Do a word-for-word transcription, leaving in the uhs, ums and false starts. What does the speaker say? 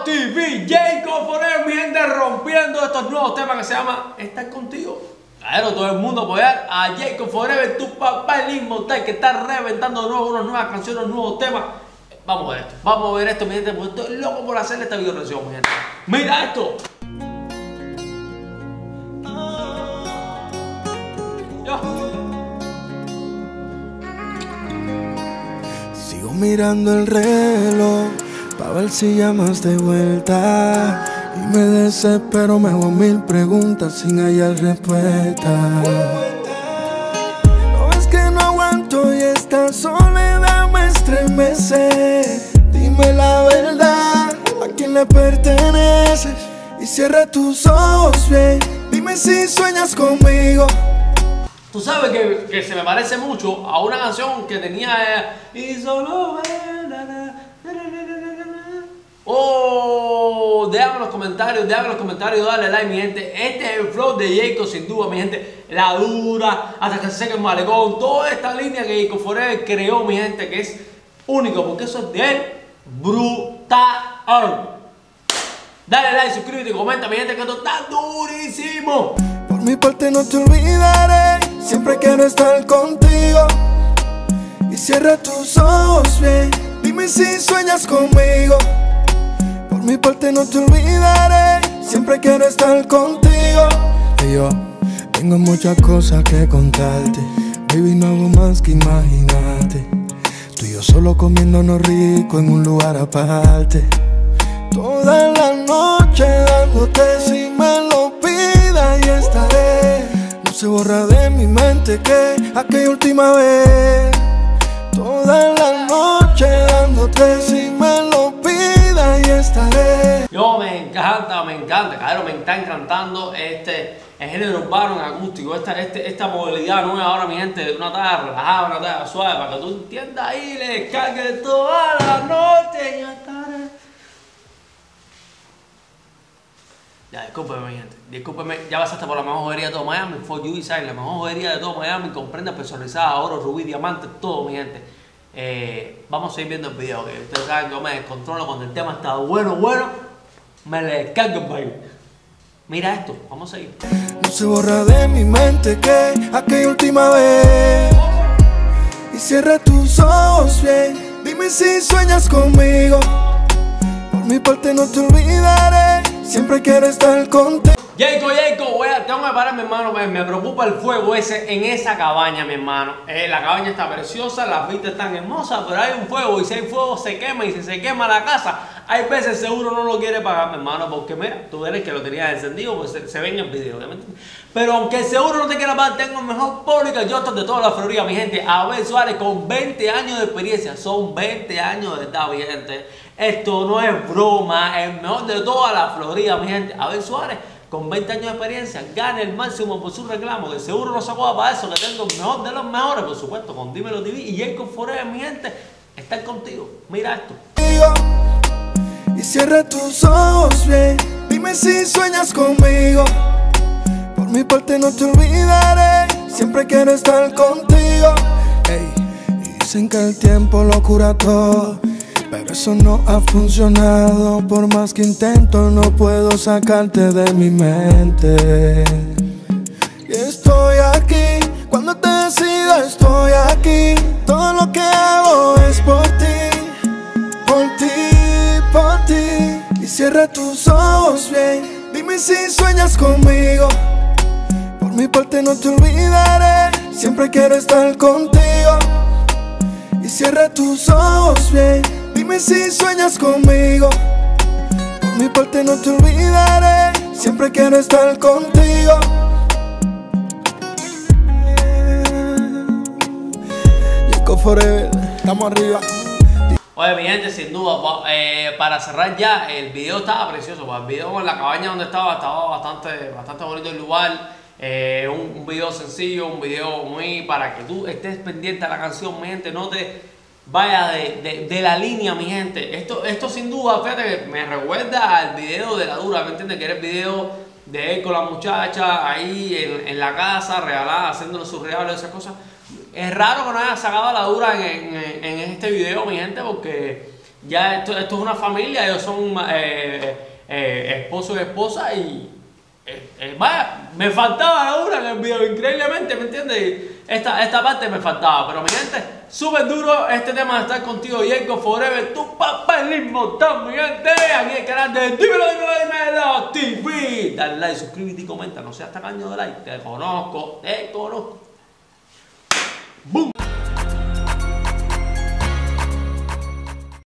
T V, Jacob Forever, mi gente, rompiendo estos nuevos temas que se llama Estar Contigo. Claro, todo el mundo apoyar a Jacob Forever, tu papá el inmortal que está reventando de nuevo unas nuevas canciones, nuevos temas. Vamos a ver esto, vamos a ver esto, mi gente, porque estoy loco por hacerle esta video reacción, mi gente. ¡Mira esto! Yo. Sigo mirando el reloj pa' ver si llamas de vuelta. Y me desespero, me hago mil preguntas sin hallar respuesta. No es que no aguanto y esta soledad me estremece. Dime la verdad, ¿a quién le perteneces? Y cierra tus ojos bien, dime si sueñas conmigo. Tú sabes que, que se me parece mucho a una canción que tenía eh, y solo oh, déjame en los comentarios, déjame en los comentarios, dale like, mi gente. Este es el flow de Jacob, sin duda, mi gente. La dura, hasta que se seque el malecón, toda esta línea que Jacob Forever creó, mi gente, que es único, porque eso es de él, brutal. Dale like, suscríbete y comenta, mi gente, que esto está durísimo. Por mi parte no te olvidaré, siempre quiero estar contigo. Y cierra tus ojos bien, dime si sueñas conmigo. Por mi parte no te olvidaré, siempre quiero estar contigo. Y yo tengo muchas cosas que contarte, baby, no hago más que imaginarte. Tú y yo solo comiéndonos rico en un lugar aparte. Toda la noche dándote si me lo pidas y estaré. No se borra de mi mente que aquella última vez. Toda la noche dándote si me lo pidas y estaré. Yo me encanta, me encanta, claro, me está encantando este el género urbano en acústico, esta, este, esta modalidad nueva ahora, mi gente, de una tarde relajada, una tarde suave, para que tú entiendas ahí, le descargues toda la noche y hasta tarde. Ya, discúlpeme, mi gente, discúlpeme, ya pasaste por la mejor joyería de todo Miami, For You Design, la mejor joyería de todo Miami, con prendas personalizadas, oro, rubí, diamantes, todo, mi gente. Eh, vamos a seguir viendo el video, que ustedes saben que yo me descontrolo cuando el tema está bueno, bueno, me le descargo el baile. Mira esto, vamos a seguir. No se borra de mi mente que aquella última vez. Y cierra tus ojos bien, dime si sueñas conmigo. Por mi parte no te olvidaré, siempre quiero estar contigo. Jacob, Jacob, voy a, tengo que parar, mi hermano, me, me preocupa el fuego ese en esa cabaña, mi hermano. Eh, la cabaña está preciosa, las vistas están hermosas, pero hay un fuego y si hay fuego se quema y si se quema la casa, hay veces seguro no lo quiere pagar, mi hermano, porque mira, tú eres que lo tenías encendido, pues se, se ve en el video, obviamente. Pero aunque seguro no te quiera pagar, tengo el mejor público yo estoy de toda la Florida, mi gente. Abel Suárez con veinte años de experiencia, son veinte años de edad, mi gente. Esto no es broma, el mejor de toda la Florida, mi gente. Abel Suárez con veinte años de experiencia, gana el máximo por su reclamo, que seguro no se acuerda para eso, que tengo el mejor de los mejores, por supuesto, con Dímelo T V y Jacob Forever, mi gente, estar contigo. Mira esto. Y cierra tus ojos bien, dime si sueñas conmigo. Por mi parte no te olvidaré, siempre quiero estar contigo. Ey, y dicen que el tiempo lo cura todo, pero eso no ha funcionado. Por más que intento no puedo sacarte de mi mente. Y estoy aquí, cuando te decida estoy aquí. Todo lo que hago es por ti, por ti, por ti. Y cierra tus ojos bien, dime si sueñas conmigo. Por mi parte no te olvidaré, siempre quiero estar contigo. Y cierra tus ojos bien, dime si sueñas conmigo. Por mi parte no te olvidaré, siempre quiero estar contigo. Jacob Forever, estamos arriba. Oye, mi gente, sin duda, eh, para cerrar ya, el video estaba precioso. El video en la cabaña donde estaba, estaba bastante, bastante bonito el lugar. Eh, un, un video sencillo, un video muy para que tú estés pendiente a la canción, mi gente, no te vaya de, de, de la línea, mi gente. Esto, esto sin duda, fíjate que me recuerda al video de La Dura, ¿me entiendes? Que era el video de él con la muchacha ahí en, en la casa, regalada, haciéndole sus regalos y esas cosas. Es raro que no haya sacado a La Dura en, en, en este video, mi gente, porque Ya esto, esto es una familia, ellos son eh, eh, esposo y esposa y... Eh, eh, vaya, me faltaba la una en el video, increíblemente, ¿me entiendes? Esta, esta parte me faltaba, pero mi gente, súper duro este tema de estar contigo, Jacob Forever, tu papá el inmortal, mi gente, aquí en el canal de Dímelo, Dímelo, Dímelo T V. Dale like, suscríbete y comenta, no seas tacaño de like, te conozco, te conozco. ¡Boom!